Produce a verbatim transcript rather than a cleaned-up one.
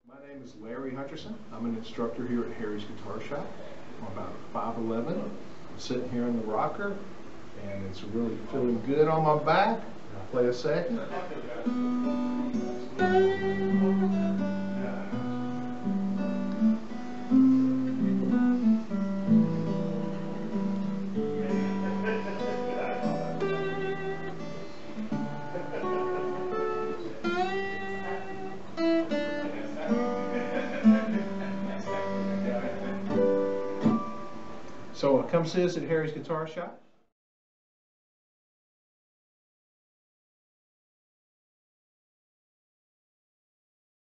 My name is Larry Hutcherson. I'm an instructor here at Harry's Guitar Shop. I'm about five eleven. I'm sitting here in the rocker, and it's really feeling good on my back. I'll play a second. So come see us at Harry's Guitar Shop.